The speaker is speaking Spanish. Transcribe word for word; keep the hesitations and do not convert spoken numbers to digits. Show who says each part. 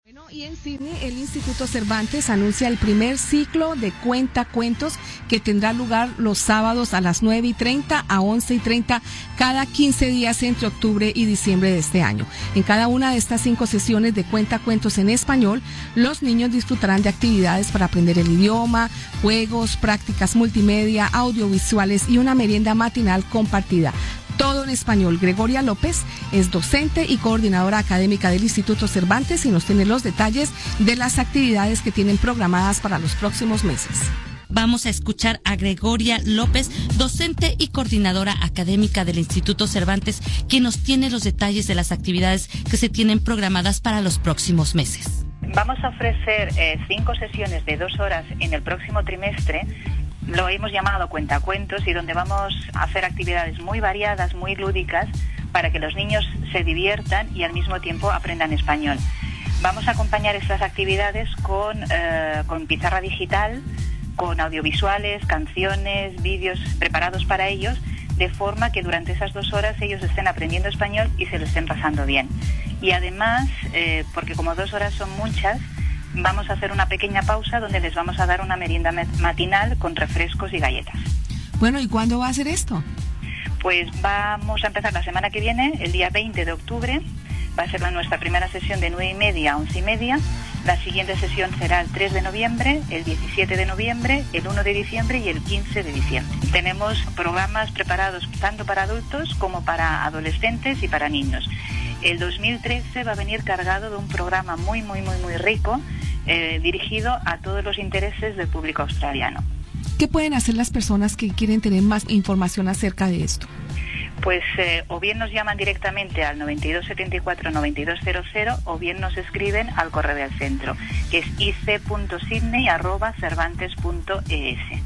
Speaker 1: Bueno, y en Sydney, el Instituto Cervantes anuncia el primer ciclo de cuentacuentos que tendrá lugar los sábados a las nueve y treinta a once y treinta cada quince días entre octubre y diciembre de este año. En cada una de estas cinco sesiones de cuentacuentos en español, los niños disfrutarán de actividades para aprender el idioma, juegos, prácticas multimedia, audiovisuales y una merienda matinal compartida. Todo en español. Gregoria López es docente y coordinadora académica del Instituto Cervantes y nos tiene los detalles de las actividades que tienen programadas para los próximos meses.
Speaker 2: Vamos a escuchar a Gregoria López, docente y coordinadora académica del Instituto Cervantes, quien nos tiene los detalles de las actividades que se tienen programadas para los próximos meses.
Speaker 3: Vamos a ofrecer eh, cinco sesiones de dos horas en el próximo trimestre. Lo hemos llamado Cuentacuentos y donde vamos a hacer actividades muy variadas, muy lúdicas, para que los niños se diviertan y al mismo tiempo aprendan español. Vamos a acompañar estas actividades con, eh, con pizarra digital, con audiovisuales, canciones, vídeos preparados para ellos, de forma que durante esas dos horas ellos estén aprendiendo español y se lo estén pasando bien. Y además, eh, porque como dos horas son muchas, vamos a hacer una pequeña pausa donde les vamos a dar una merienda matinal con refrescos y galletas.
Speaker 1: Bueno, ¿y cuándo va a ser esto?
Speaker 3: Pues vamos a empezar la semana que viene, el día veinte de octubre. Va a ser la, nuestra primera sesión de nueve y media a once y media. La siguiente sesión será el tres de noviembre, el diecisiete de noviembre, el uno de diciembre y el quince de diciembre. Tenemos programas preparados tanto para adultos como para adolescentes y para niños. El dos mil trece va a venir cargado de un programa muy, muy, muy, muy rico, eh, dirigido a todos los intereses del público australiano.
Speaker 1: ¿Qué pueden hacer las personas que quieren tener más información acerca de esto?
Speaker 3: Pues eh, o bien nos llaman directamente al noventa y dos setenta y cuatro noventa y dos cero cero o bien nos escriben al correo del centro, que es i c punto sydney arroba cervantes punto e s.